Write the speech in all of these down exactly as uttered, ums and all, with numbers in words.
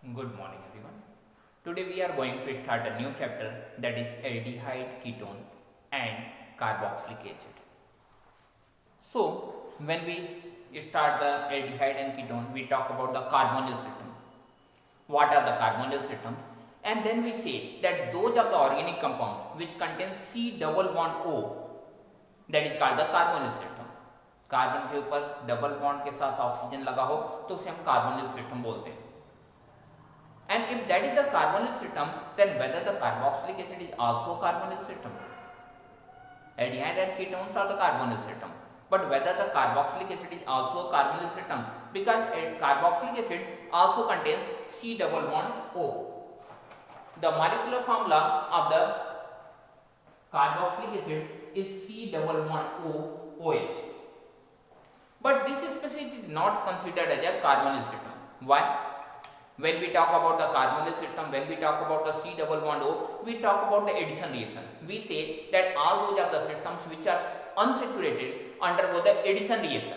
Good morning everyone. Today we are going to start a new chapter, that is aldehyde, ketone and carboxylic acid. So when we start the aldehyde and ketone, we talk about the carbonyl system. What are the carbonyl systems? And then we say that those of the organic compounds which contain C double bond O, that is called the carbonyl system. Carbon के ऊपर double bond के साथ oxygen लगा हो तो उसे हम carbonyl system बोलते हैं. And if that is the carbonyl system, then whether the carboxylic acid is also a carbonyl system. Aldehyde and ketones are the carbonyl system, but whether the carboxylic acid is also a carbonyl system, because carboxylic acid also contains C double bond O. The molecular formula of the carboxylic acid is C double bond O OH. But this species is not considered as a carbonyl system. Why? When we talk about the carbonyl system, when we talk about the C double bond O, we talk about the addition reaction. We say that all those are the systems which are unsaturated undergo the addition reaction.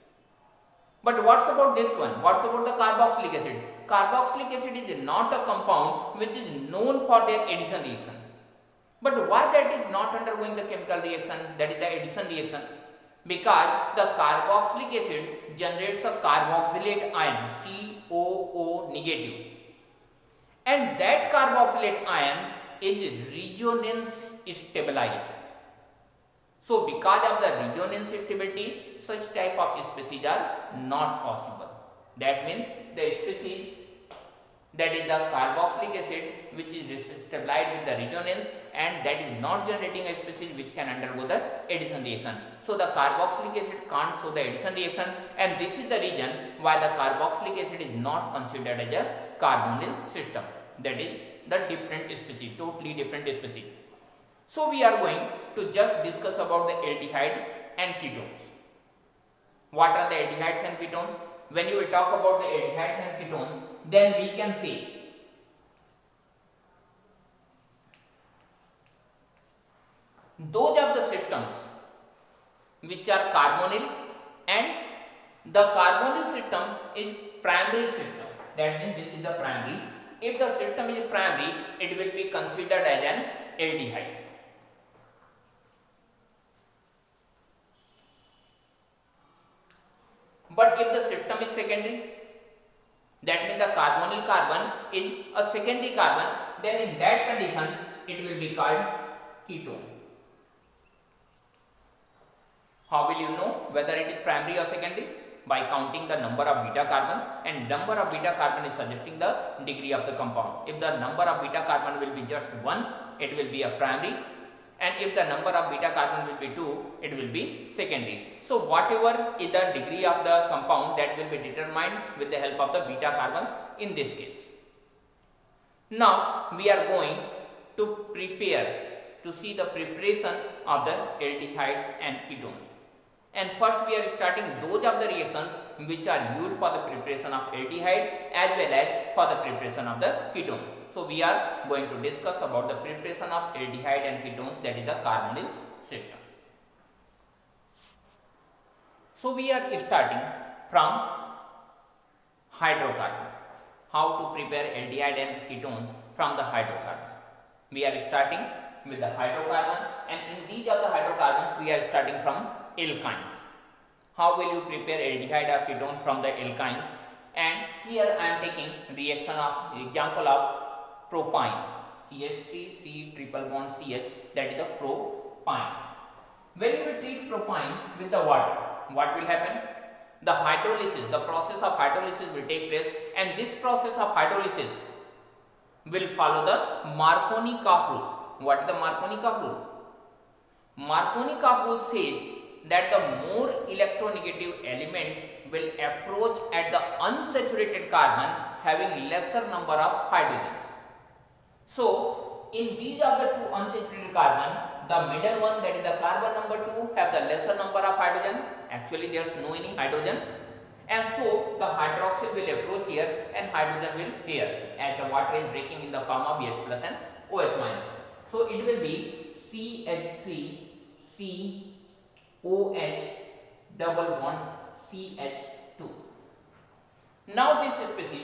But what's about this one? What's about the carboxylic acid? Carboxylic acid is not a compound which is known for their addition reaction. But why that is not undergoing the chemical reaction, that is the addition reaction? Because the carboxylic acid generates a carboxylate ion, C O O negative, and that carboxylate ion is resonance stabilized. So because of the resonance stability, such type of species are not possible. That means the species that is the carboxylic acid which is stabilized with the resonance, and that is not generating a species which can undergo the addition reaction. So the carboxylic acid can't show the addition reaction, and this is the reason why the carboxylic acid is not considered as a carbonyl system. That is the different species, totally different species. So we are going to just discuss about the aldehyde and ketones. What are the aldehydes and ketones? When you will talk about the aldehydes and ketones, then we can say those are the systems which are carbonyl, and the carbonyl system is primary system. That means this is the primary. If the system is primary, it will be considered as an aldehyde. But if the system is secondary, that means the carbonyl carbon is a secondary carbon, then in that condition it will be called ketone. How will you know whether it is primary or secondary? By counting the number of beta carbon, and number of beta carbon is suggesting the degree of the compound. If the number of beta carbon will be just one, it will be a primary, and if the number of beta carbon will be two, it will be secondary. So whatever is the degree of the compound, that will be determined with the help of the beta carbons in this case. Now we are going to prepare to see the preparation of the aldehydes and ketones. And first we are starting those of the reactions which are used for the preparation of aldehyde as well as for the preparation of the ketone. So we are going to discuss about the preparation of aldehyde and ketones, that is the carbonyl system. So we are starting from hydrocarbon. How to prepare aldehyde and ketones from the hydrocarbon? We are starting with the hydrocarbon, and in these of the hydrocarbons we are starting from alkynes. How will you prepare aldehyde or ketone from the alkynes? And here I am taking reaction of example of propyne, C H three C triple bond C H, that is the propyne. When you will treat propyne with the water, what will happen? The hydrolysis, the process of hydrolysis will take place, and this process of hydrolysis will follow the Marconi-Karp rule. What is the Marconi-Karp rule? Marconi-Karp rule says that the more electronegative element will approach at the unsaturated carbon having lesser number of hydrogens. So in these are the two unsaturated carbon, the middle one, that is the carbon number two, have the lesser number of hydrogen. Actually there is no any hydrogen, and so the hydroxyl will approach here and hydrogen will here, as the water is breaking in the form of H plus and OH minus. So it will be C H three C O H double bond C H two. Now this species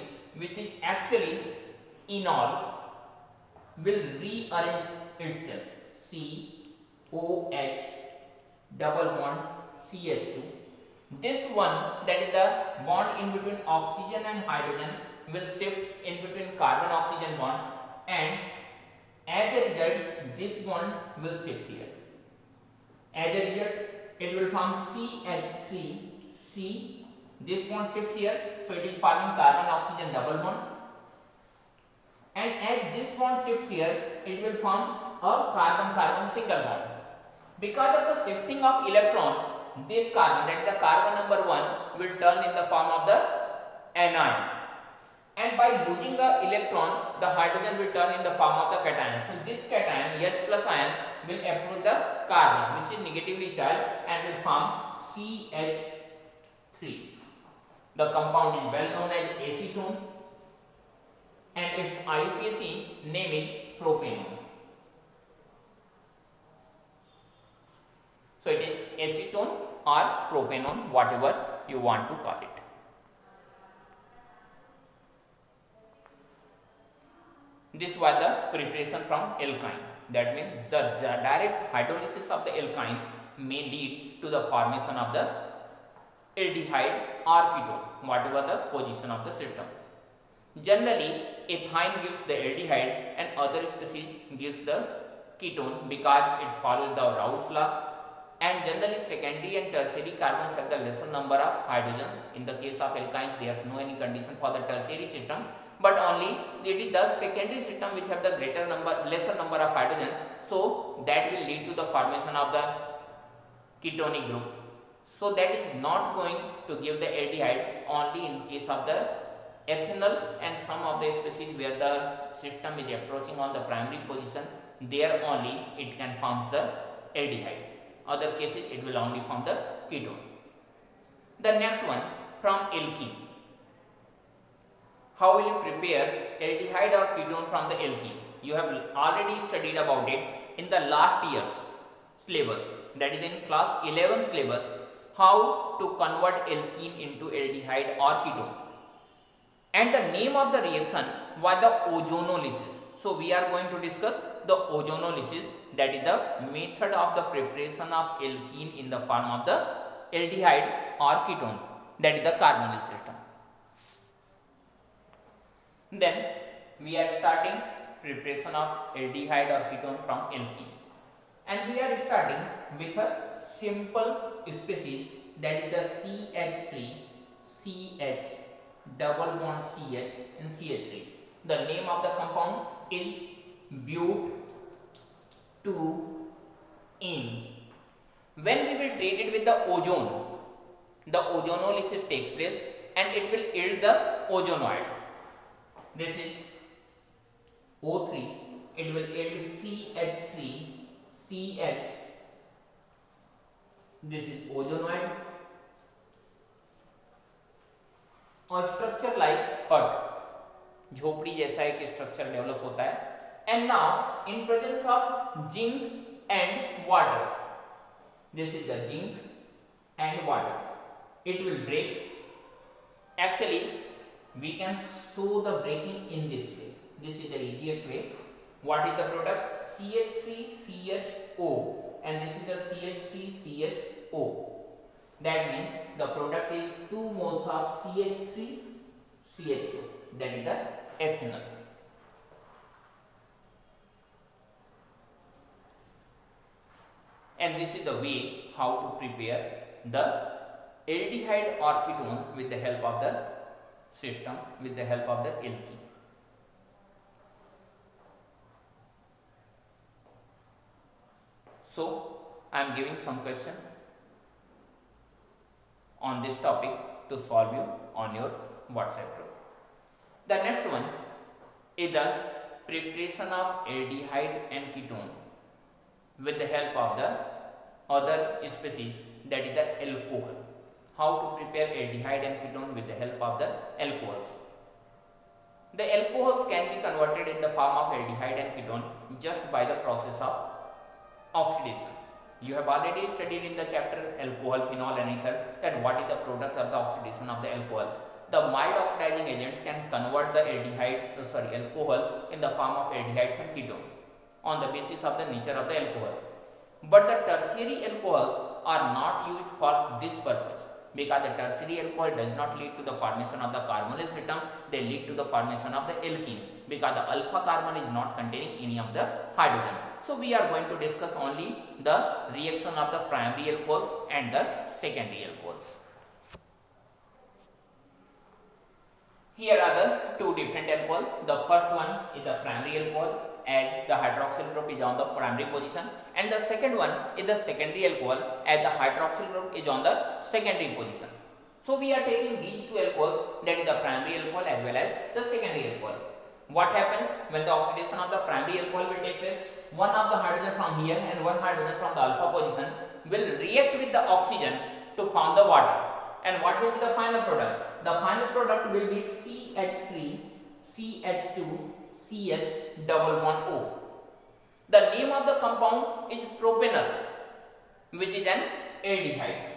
which is actually enol, will rearrange itself. C O H double bond C H two. This one, that is the bond in between oxygen and hydrogen, will shift in between carbon oxygen bond, and as a result this bond will shift here. As a result it will form C H three. C, this bond shifts here, so it is forming carbon oxygen double bond, and as this bond shifts here it will form a carbon carbon single bond. Because of the shifting of electron, this carbon, that is the carbon number one, will turn in the form of the anion, and by losing the electron the hydrogen will turn in the form of the cation. So this cation H plus ion will approach the carbon which is negatively charged and will form C H three. The compound is well known as acetone and its I U P A C name is propanone. So it is acetone or propanone, whatever you want to call it. This was the preparation from alkyne. That means the direct hydrolysis of the alkyne may lead to the formation of the aldehyde or ketone, whatever the position of the system. Generally, ethine gives the aldehyde and other species gives the ketone because it follows the Raoult's law. And generally secondary and tertiary carbons have the lesser number of hydrogens. In the case of alkynes, there is no any condition for the tertiary system, but only it is the secondary system which have the greater number, lesser number of hydrogen. So that will lead to the formation of the ketonic group. So that is not going to give the aldehyde only in case of the ethanol and some of the species where the system is approaching on the primary position. There only it can form the aldehyde. Other cases it will only form the ketone. The next one from alkene. How will you prepare aldehyde or ketone from the alkene? You have already studied about it in the last year's syllabus, that is in class eleven syllabus, how to convert alkene into aldehyde or ketone. And the name of the reaction was the ozonolysis. So we are going to discuss the ozonolysis, that is the method of the preparation of alkene in the form of the aldehyde or ketone, that is the carbonyl system. Then we are starting preparation of aldehyde or ketone from alkene, and we are starting with a simple species, that is the C H three C H double bond C H and C H three. The name of the compound is butene. When we will treat it with the ozone, the ozonolysis takes place and it will yield the ozonoid. This is O three, it will yield C H three C H. This is ozonoid. और structure like hut, झोपड़ी जैसा एक structure develop होता है. And now in presence of zinc and water, this is the zinc and water, it will break. Actually we can show the breaking in this way. This is the easiest way. What is the product? C H three C H O, and this is the C H three C H O. That means the product is two moles of C H three C H O, that is the ethanol. And this is the way how to prepare the aldehyde or ketone with the help of the system, with the help of the alkene. So I am giving some question on this topic to solve you on your WhatsApp group. The next one is the preparation of aldehyde and ketone with the help of the other species, that is the alcohol. How to prepare aldehyde and ketone with the help of the alcohols. The alcohols can be converted in the form of aldehyde and ketone just by the process of oxidation. You have already studied in the chapter alcohol, phenol and ether that what is the product of the oxidation of the alcohol. the mild oxidizing agents can convert the aldehydes, uh, sorry, alcohol in the form of aldehydes and ketones on the basis of the nature of the alcohol. But the tertiary alcohols are not used for this purpose, because the tertiary alcohol does not lead to the formation of the carbonyl system, they lead to the formation of the alkenes, because the alpha carbon is not containing any of the hydrogen. So we are going to discuss only the reaction of the primary alcohols and the secondary alcohols. Here are the two different alcohol. The first one is the primary alcohol, as the hydroxyl group is on the primary position, and the second one is the secondary alcohol, as the hydroxyl group is on the secondary position. So we are taking these two alcohols, that is the primary alcohol as well as the secondary alcohol. What happens when the oxidation of the primary alcohol will take place? One of the hydrogen from here and one hydrogen from the alpha position will react with the oxygen to form the water. And what will be the final product? The final product will be C H three, C H two, C H double bond O. The name of the compound is propanol, which is an aldehyde.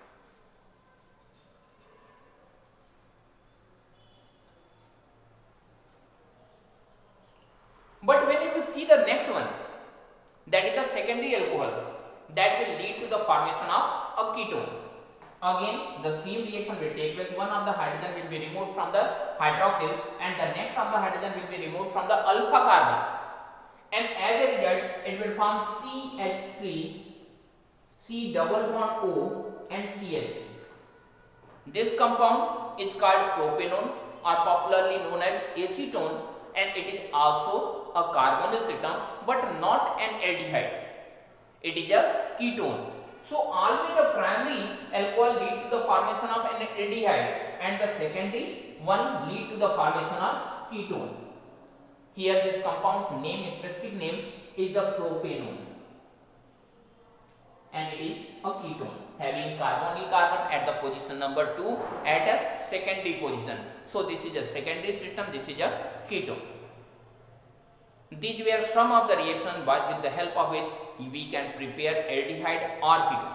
But when you will see the next one, that is the secondary alcohol, that will lead to the formation of a ketone. Again, the same reaction will take place. One of the hydrogen will be removed from the hydroxyl, and the next of the hydrogen will be removed from the alpha carbon. And as a result, it will form C H three, C double bond O, and C H three. This compound is called propanol, or popularly known as acetone, and it is also a carbonyl system, but not an aldehyde. It is a ketone. So always the primary alcohol lead to the formation of an aldehyde, and the secondary one lead to the formation of ketone. Here this compound's name, specific name, is the propanol, and it is a ketone having carbonyl carbon at the position number two at a secondary position. So this is a secondary system, this is a ketone. These were some of the reactions with the help of which we can prepare aldehyde or ketone.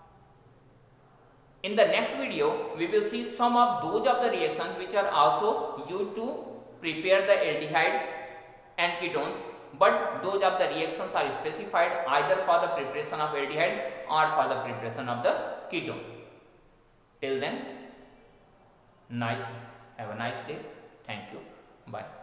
In the next video, we will see some of those of the reactions which are also used to prepare the aldehydes and ketones, but those of the reactions are specified either for the preparation of aldehyde or for the preparation of the ketone. Till then, nice, have a nice day. Thank you. Bye.